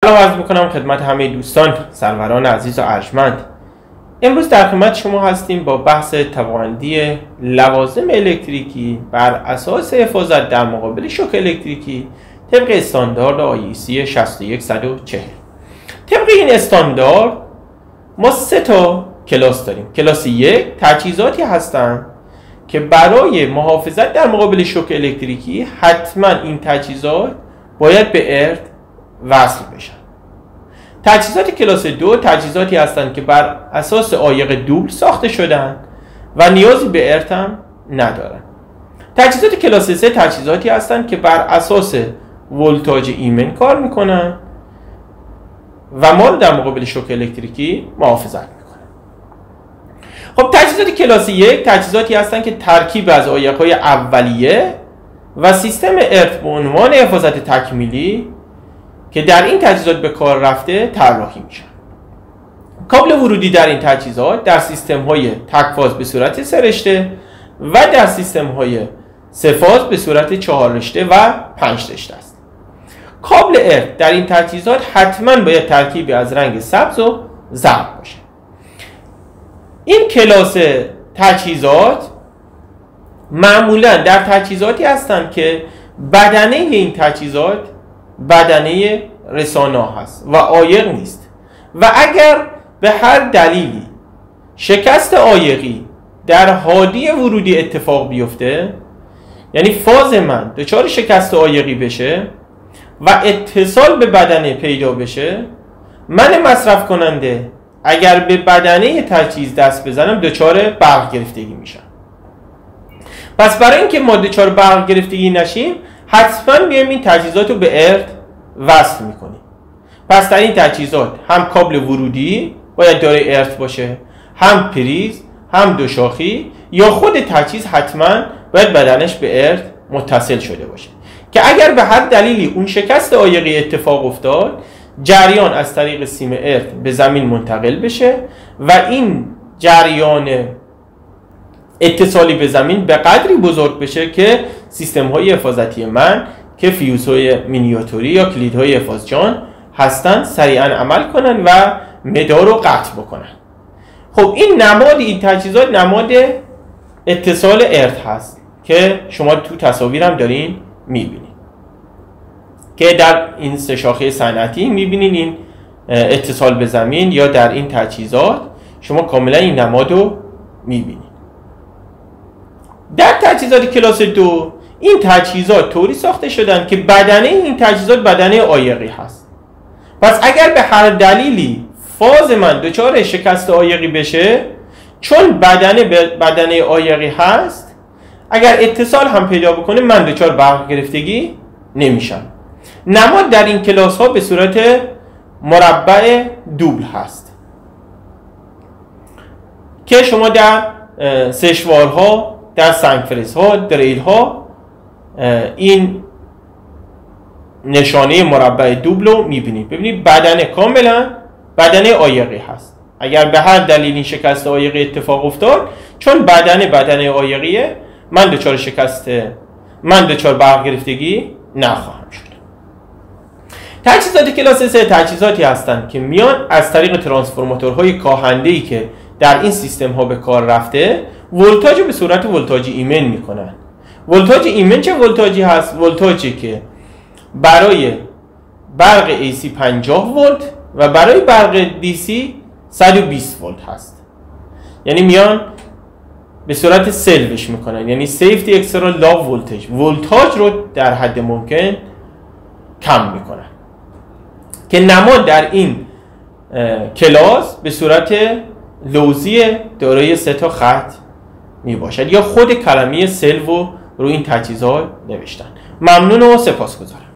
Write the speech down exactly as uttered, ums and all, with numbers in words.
سلام عرض میکنم خدمت همه دوستان سروران عزیز و ارجمند. امروز در خدمت شما هستیم با بحث توانمندی لوازم الکتریکی بر اساس حفاظت در مقابل شوک الکتریکی طبق استاندارد آی ای سی شصت و یک صد و چهل. طبق این استاندارد ما سه تا کلاس داریم. کلاس یک تجهیزاتی هستند که برای محافظت در مقابل شوک الکتریکی حتما این تجهیزات باید به ارث وصل بشن. تجهیزات کلاس دو تجهیزاتی هستند که بر اساس عایق دوبل ساخته شدن و نیازی به ارث هم ندارن. تجهیزات کلاس سه تجهیزاتی هستند که بر اساس ولتاژ ایمن کار میکنن و ما رو در مقابل شوک الکتریکی محافظت میکنن. خب تجهیزات کلاس یک تجهیزاتی هستند که ترکیب از عایق‌های اولیه و سیستم ارث به عنوان حفاظت تکمیلی که در این تجهیزات به کار رفته طراحی میشن. کابل ورودی در این تجهیزات در سیستم های تک فاز به صورت سه رشته و در سیستم های سه فاز به صورت چهار رشته و پنج رشته است. کابل ارث در این تجهیزات حتما باید ترکیبی از رنگ سبز و زرد باشه. این کلاس تجهیزات معمولا در تجهیزاتی هستند که بدنه این تجهیزات بدنه رسانه هست و عایق نیست و اگر به هر دلیلی شکست عایقی در هادی ورودی اتفاق بیفته، یعنی فاز من دچار شکست عایقی بشه و اتصال به بدنه پیدا بشه، من مصرف کننده اگر به بدنه تجهیز دست بزنم دچار برق گرفتگی میشم. پس برای اینکه ما دچار برق گرفتگی نشیم حتما بیایم این تجهیزات رو به ارث وصل میکنیم. پس در این تجهیزات هم کابل ورودی باید دارای ارث باشه، هم پریز، هم دو شاخی، یا خود تجهیز حتما باید بدنش به ارث متصل شده باشه که اگر به هر دلیلی اون شکست عایقی اتفاق افتاد، جریان از طریق سیم ارث به زمین منتقل بشه و این جریان اتصالی به زمین به قدری بزرگ بشه که سیستم های حفاظتی من که فیوزهای مینیاتوری یا کلیدهای حفاظجان هستند سریعا عمل کنن و مدار رو قطع بکنن. خب این نماد این تجهیزات نماد اتصال ارث هست که شما تو تصاویرم دارین میبینید که در این سه شاخه صنعتی میبینین این اتصال به زمین، یا در این تجهیزات شما کاملا این نماد رو میبینید. در تجهیزات کلاس دو این تجهیزات طوری ساخته شدن که بدنه این تجهیزات بدنه عایقی هست. پس اگر به هر دلیلی فاز من دچار شکست عایقی بشه، چون بدنه بدنه عایقی هست، اگر اتصال هم پیدا بکنه من دچار برق گرفتگی نمیشم. نماد در این کلاس ها به صورت مربع دوبل هست که شما در سشوارها، در سنگفرزها، دریل ها این نشانه مربع دوبل رو میبینید. ببینید بدنه کاملا بدنه عایقی هست. اگر به هر دلیل این شکست عایقی اتفاق افتاد، چون بدنه بدنه عایقیه، من دچار شکست من دچار برق گرفتگی نخواهم شد. تجهیزات کلاس سه تجهیزاتی هستند که میان از طریق ترانسفورماتورهای کاهنده‌ای که در این سیستم ها به کار رفته ولتاژ رو به صورت ولتاژ ایمن میکنن. ولتاژ ایمن چه ولتاژی هست؟ ولتاژی که برای برق ای سی پنجاه ولت و برای برق دی سی صد و بیست ولت هست. یعنی میان به صورت سلوش میکنن، یعنی سیفتی اکسترا لاو ولتاژ، ولتاژ رو در حد ممکن کم میکنن که نماد در این کلاس به صورت لوزی دارای سه تا خط می باشد یا خود کلمه سلو رو این تجهیزات نوشتن. ممنون و سپاسگزارم.